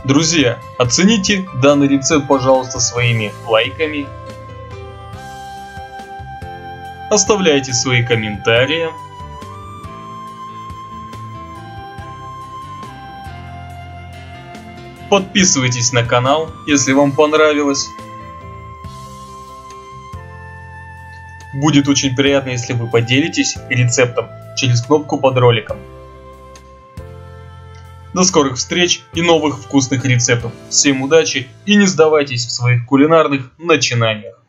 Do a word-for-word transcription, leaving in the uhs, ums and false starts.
Друзья, оцените данный рецепт, пожалуйста, своими лайками. Оставляйте свои комментарии. Подписывайтесь на канал, если вам понравилось. Будет очень приятно, если вы поделитесь рецептом через кнопку под роликом. До скорых встреч и новых вкусных рецептов. Всем удачи и не сдавайтесь в своих кулинарных начинаниях.